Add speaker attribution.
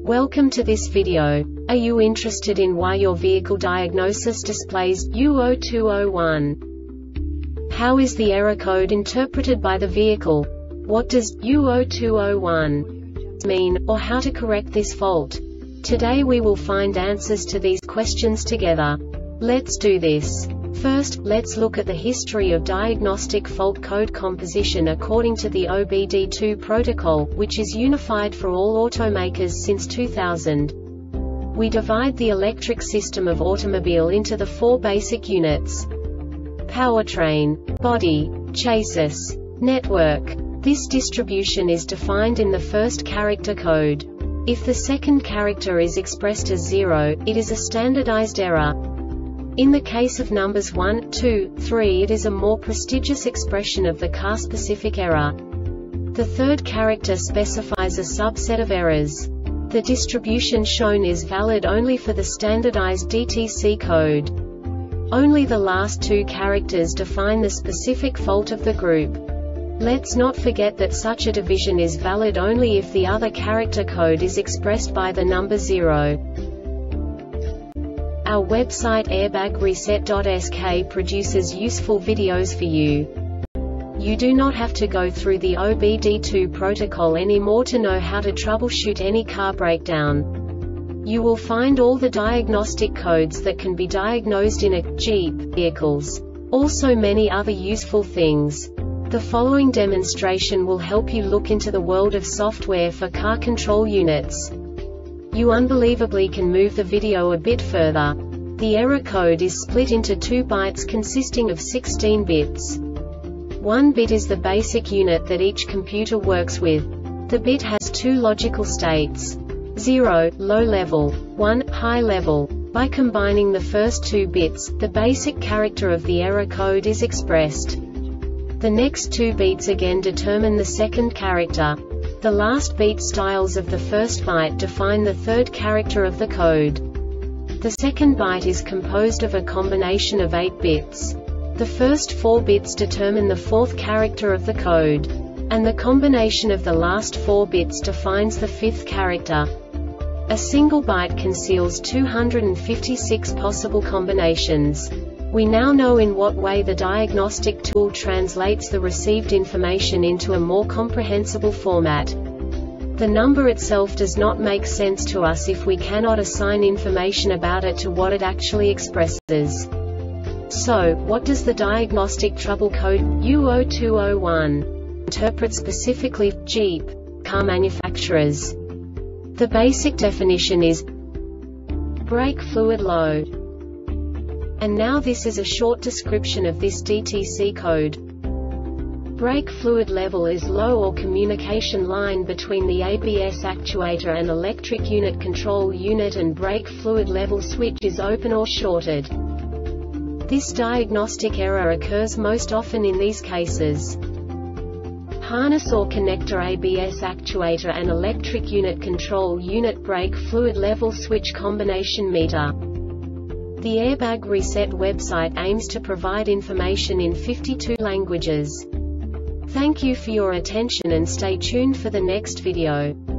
Speaker 1: Welcome to this video. Are you interested in why your vehicle diagnosis displays U0201? How is the error code interpreted by the vehicle? What does U0201 mean, or how to correct this fault? Today we will find answers to these questions together. Let's do this. First, let's look at the history of diagnostic fault code composition according to the OBD2 protocol, which is unified for all automakers since 2000. We divide the electric system of automobile into the four basic units: powertrain, body, chassis, network. This distribution is defined in the first character code. If the second character is expressed as 0, it is a standardized error. In the case of numbers 1, 2, 3, it is a more prestigious expression of the car-specific error. The third character specifies a subset of errors. The distribution shown is valid only for the standardized DTC code. Only the last two characters define the specific fault of the group. Let's not forget that such a division is valid only if the other character code is expressed by the number 0. Our website airbagreset.sk produces useful videos for you. You do not have to go through the OBD2 protocol anymore to know how to troubleshoot any car breakdown. You will find all the diagnostic codes that can be diagnosed in a Jeep vehicles. Also many other useful things. The following demonstration will help you look into the world of software for car control units. You unbelievably can move the video a bit further. The error code is split into 2 bytes consisting of 16 bits. 1 bit is the basic unit that each computer works with. The bit has 2 logical states: 0, low level, 1, high level. By combining the first 2 bits, the basic character of the error code is expressed. The next 2 beats again determine the second character. The last beat styles of the first byte define the third character of the code. The second byte is composed of a combination of 8 bits. The first 4 bits determine the fourth character of the code. And the combination of the last 4 bits defines the fifth character. A single byte conceals 256 possible combinations. We now know in what way the diagnostic tool translates the received information into a more comprehensible format. The number itself does not make sense to us if we cannot assign information about it to what it actually expresses. So, what does the diagnostic trouble code U0201 interpret specifically for Jeep car manufacturers? The basic definition is brake fluid low. And now this is a short description of this DTC code. Brake fluid level is low, or communication line between the ABS actuator and electric unit control unit and brake fluid level switch is open or shorted. This diagnostic error occurs most often in these cases: harness or connector ABS actuator and electric unit control unit brake fluid level switch combination meter. The Airbag Reset website aims to provide information in 52 languages. Thank you for your attention and stay tuned for the next video.